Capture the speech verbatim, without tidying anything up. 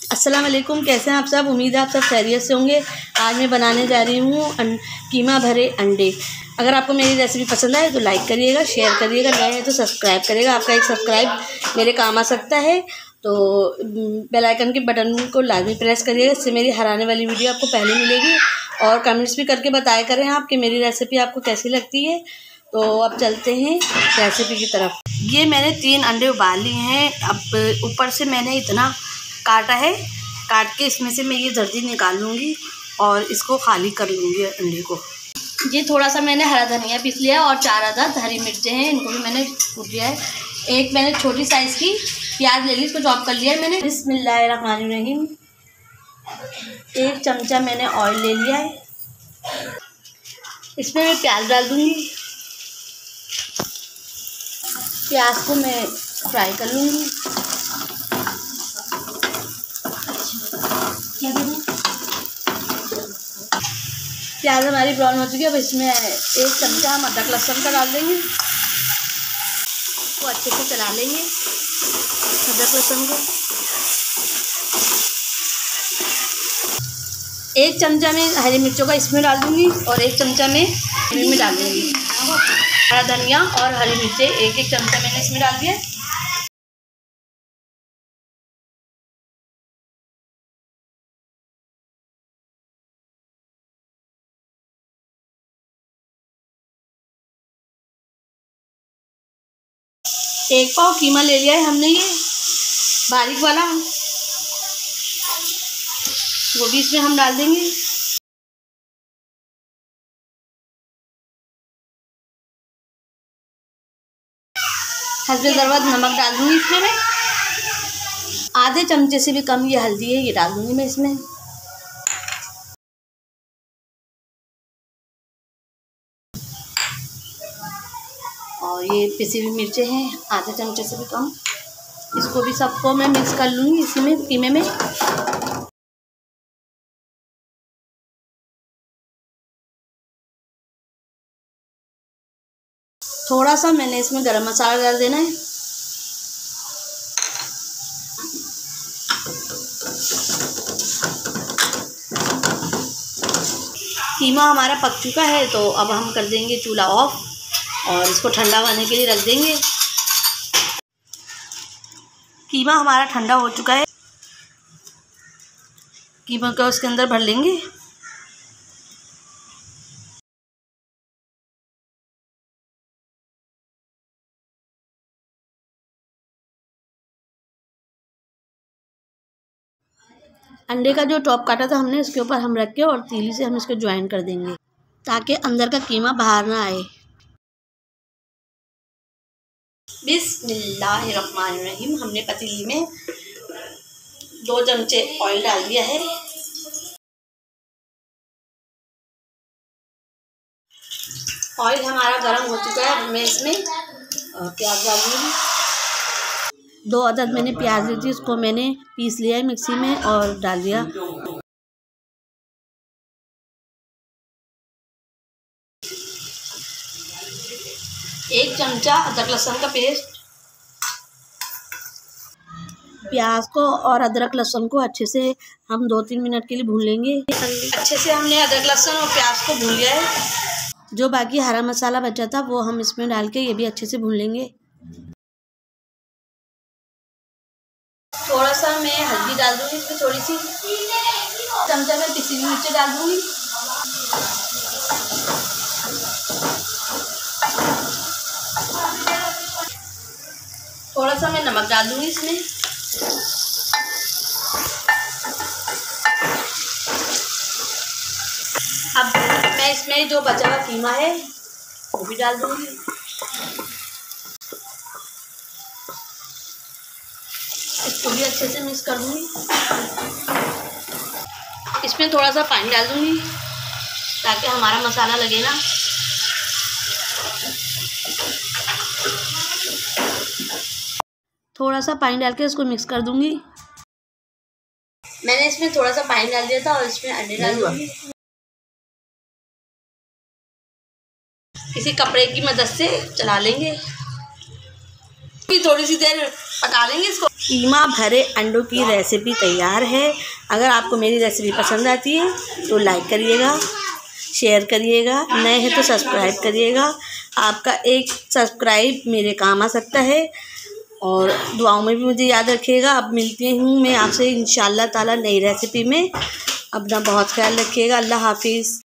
अस्सलाम वालेकुम, कैसे हैं आप सब। उम्मीद है आप सब खैरियत से होंगे। आज मैं बनाने जा रही हूँ कीमा भरे अंडे। अगर आपको मेरी रेसिपी पसंद आए तो लाइक करिएगा, शेयर करिएगा, नए हैं तो सब्सक्राइब करिएगा। आपका एक सब्सक्राइब मेरे काम आ सकता है, तो बेल आइकन के बटन को लाजमी प्रेस करिएगा। इससे मेरी हर आने वाली वीडियो आपको पहले मिलेगी। और कमेंट्स भी करके बताया करें आप कि मेरी रेसिपी आपको कैसी लगती है। तो अब चलते हैं रेसिपी की तरफ। ये मैंने तीन अंडे उबाल लिए हैं। अब ऊपर से मैंने इतना काटा है, काट के इसमें से मैं ये जर्दी निकाल लूँगी और इसको खाली कर लूँगी अंडे को। ये थोड़ा सा मैंने हरा धनिया पीस लिया और चार अदद हरी मिर्चें हैं, इनको भी मैंने कूट लिया है। एक मैंने छोटी साइज़ की प्याज ले ली, इसको चॉप कर लिया है मैंने। बिस्मिल्लाहिर्रहमानिर्रहीम। एक चमचा मैंने ऑयल ले लिया है, इसमें मैं प्याज डाल दूँगी। प्याज को मैं फ्राई कर लूँगी। प्याज हमारी ब्राउन हो चुकी है। अब इसमें एक चमचा हम अदरक लहसुन का डाल देंगे, वो अच्छे से चला लेंगे अदरक लहसुन को। एक चमचा में हरी मिर्चों का इसमें डाल दूँगी और एक चमचा में में डाल दूँगी। हरा धनिया और हरी मिर्चें एक एक चमचा मैंने इसमें डाल दिया। एक पाव कीमा ले लिया है हमने, ये बारीक वाला, वो भी इसमें हम डाल देंगे। हल्के ज़रूरत नमक डाल दूँगी इसमें मैं। आधे चमचे से भी कम ये हल्दी है, ये डाल दूँगी मैं इसमें। और ये पिसी हुई मिर्चें हैं, आधे चमचे से भी कम। इसको भी सबको मैं मिक्स कर लूँगी इसी में, कीमे में। थोड़ा सा मैंने इसमें गरम मसाला डाल देना है। कीमा हमारा पक चुका है, तो अब हम कर देंगे चूल्हा ऑफ और इसको ठंडा होने के लिए रख देंगे। कीमा हमारा ठंडा हो चुका है। कीमा को उसके अंदर भर लेंगे। अंडे का जो टॉप काटा था हमने, उसके ऊपर हम रख के और तीली से हम इसको ज्वाइन कर देंगे ताकि अंदर का कीमा बाहर ना आए। बिस्मिल्लाहिर्रहमानिर्रहीम। हमने पतीली में दो चमचे ऑयल डाल दिया है। ऑयल हमारा गर्म हो चुका है। मैं इसमें प्याज डाल दूँगी। दो अदद मैंने प्याज ली थी, उसको मैंने पीस लिया है मिक्सी में और डाल दिया। एक चमचा अदरक लहसुन का पेस्ट। प्याज को और अदरक लहसुन को अच्छे से हम दो तीन मिनट के लिए भून लेंगे। अच्छे से हमने अदरक लहसुन और प्याज को भून लिया है। जो बाकी हरा मसाला बचा था वो हम इसमें डाल के ये भी अच्छे से भून लेंगे। थोड़ा सा मैं हल्दी डाल दूँगी इसमें, थोड़ी सी चमचा में पिसी हुई मिर्ची डाल दूँगी। थोड़ा सा मैं नमक डाल दूँगी इसमें। अब मैं इसमें जो बचा हुआ कीमा है वो भी डाल दूँगी। इसको भी अच्छे से मिक्स कर दूँगी। इसमें थोड़ा सा पानी डाल दूँगी ताकि हमारा मसाला लगे ना। थोड़ा सा पानी डाल के इसको मिक्स कर दूँगी। मैंने इसमें थोड़ा सा पानी डाल दिया था और इसमें अंडे डाल दूँगी। किसी कपड़े की मदद से चला लेंगे, थोड़ी सी देर पका लेंगे इसको। कीमा भरे अंडों की रेसिपी तैयार है। अगर आपको मेरी रेसिपी पसंद आती है तो लाइक करिएगा, शेयर करिएगा, नए हैं तो सब्सक्राइब करिएगा। आपका एक सब्सक्राइब मेरे काम आ सकता है और दुआओं में भी मुझे याद रखिएगा। अब मिलती हूँ मैं आपसे इंशाल्लाह ताला नई रेसिपी में। अपना बहुत ख्याल रखिएगा। अल्लाह हाफिज़।